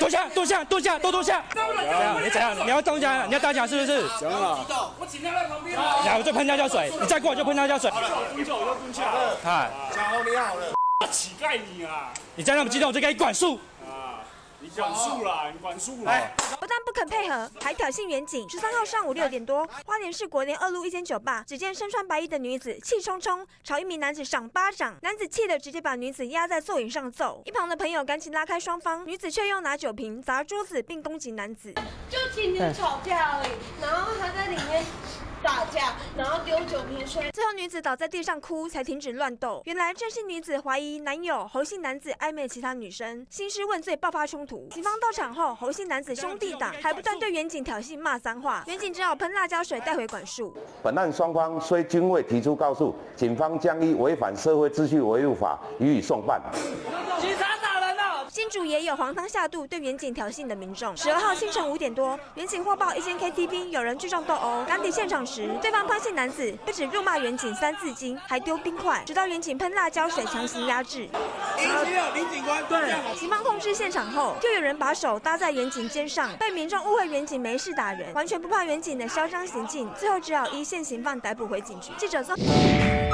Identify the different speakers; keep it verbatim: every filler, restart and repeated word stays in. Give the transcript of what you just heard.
Speaker 1: 坐下，坐下，坐下，都坐下。怎样？你怎样？你要当家，你要打假是不是？
Speaker 2: 行了。
Speaker 3: 我请他在旁边。
Speaker 1: 来，我就喷他浇水，你再过来就喷他浇水。
Speaker 3: 蹲下我就蹲下。
Speaker 1: 看，
Speaker 2: 小红你好了。
Speaker 3: 乞丐你啊！
Speaker 1: 你再那么激动，我就给你管束。
Speaker 3: 你管束啦，你管束啦！
Speaker 4: 不但不肯配合，还挑衅远景。十三号上午六点多，花莲市国联二路一间酒吧，只见身穿白衣的女子气冲冲朝一名男子赏巴掌，男子气得直接把女子压在座椅上揍。一旁的朋友赶紧拉开双方，女子却又拿酒瓶砸桌子，并攻击男子。
Speaker 5: 就今天吵架而已，然后他在里面打架，然后丢酒瓶水。
Speaker 4: 最后女子倒在地上哭，才停止乱斗。原来郑姓女子怀疑男友侯姓男子暧昧其他女生，兴师问罪，爆发冲突。警方到场后，侯姓男子兄弟党还不断对远景挑衅骂脏话，远景只好喷辣椒水带回管束。
Speaker 6: 本案双方虽均未提出告诉，警方将依违反社会秩序维护法予以送办。
Speaker 3: 警察打人了！
Speaker 4: 新竹也有黄汤下肚对远景挑衅的民众。十二号清晨五点多，远景获报一间 K T V 有人聚众斗殴，赶抵现场时，对方潘姓男子不止辱骂远景三字经，还丢冰块，直到远景喷辣椒水强行压制。
Speaker 3: 引起了林警官对。
Speaker 4: 警方控制现场后，又有人把手搭在远景肩上，被民众误会远景没事打人，完全不怕远景的嚣张行径，最后只好依现行犯逮捕回警局。记者曾。